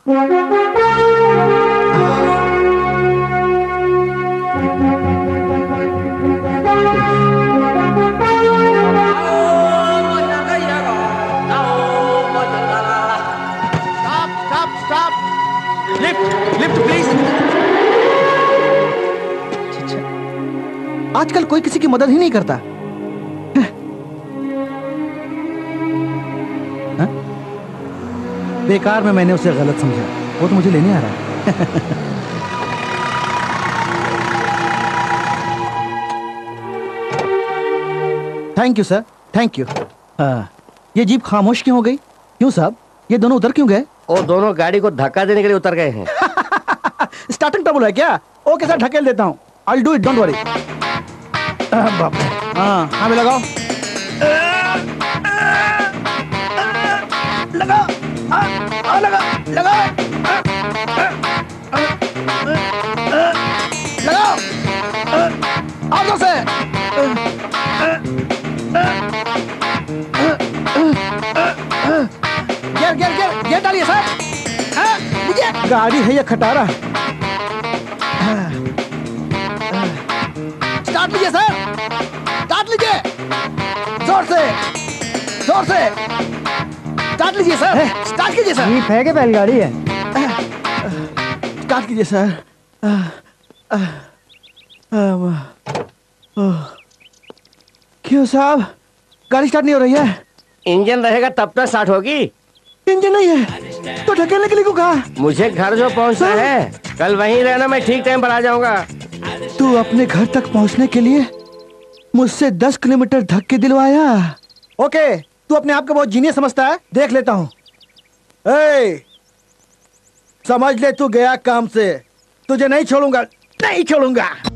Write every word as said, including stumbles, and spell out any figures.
आजकल कोई किसी की मदद ही नहीं करता। हा? बेकार में मैंने उसे गलत समझा, वो तो मुझे लेने आ रहा है। Thank you sir, thank you. हाँ, ये जीप खामोश क्यों हो गई? क्यों साहब, ये दोनों उतर क्यों गए? वो दोनों गाड़ी को धक्का देने के लिए उतर गए हैं। स्टार्टिंग ट्रबल है क्या? ओके सर, ढकेल देता हूँ। I'll do it, don't worry। बाप रे। हाँ हाँ भी लगाओ, लगाओ, आ, लगा, लगाओ, लगाओ, आओ जोर से। गियर गियर गियर गियर डालिए सर। हाँ, गाड़ी है या खटारा? स्टार्ट लीजिए सर, स्टार्ट लीजिए, जोर से, जोर से स्टार्ट लीजिए सर, स्टार्ट कीजिए सर। जीप है कि बैलगाड़ी है? स्टार्ट कीजिए सर। क्यों साहब, गाड़ी स्टार्ट नहीं हो रही है? इंजन रहेगा तब तक स्टार्ट होगी। इंजन नहीं है तो ढकेलने के लिए क्यों कहा? मुझे घर जो पहुंचना है, कल वहीं रहना, मैं ठीक टाइम पर आ जाऊंगा। तू अपने घर तक पहुंचने के लिए मुझसे दस किलोमीटर धक्के दिलवाया? ओके, तू अपने आप को बहुत जीनियस समझता है, देख लेता हूं। ए, समझ ले तू गया काम से, तुझे नहीं छोड़ूंगा, नहीं छोड़ूंगा।